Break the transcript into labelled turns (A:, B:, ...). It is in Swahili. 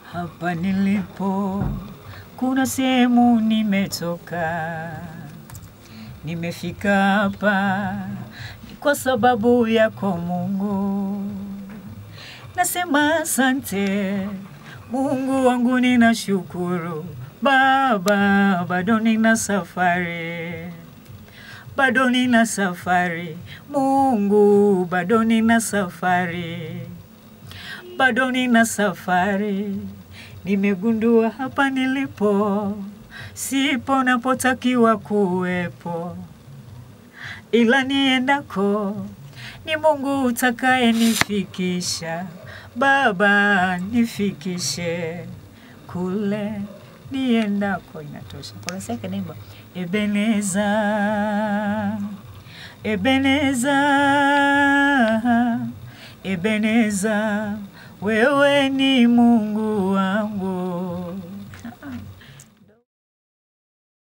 A: Hapa nilipo kuna sehemu nimetoka, nimefika hapa kwa sababu yako Mungu. Nasema asante Mungu wangu, ninashukuru Baba, bado nina safari, Mungu, bado nina safari. Nimegundua hapa nilipo sipo napotakiwa kuwepo, ila niendako ni Mungu utakaye nifikisha. Baba, nifikishe kule niendako. Inatosha. Kwa sasa nimba Ebeneza, Ebeneza, Ebeneza, wewe ni Mungu.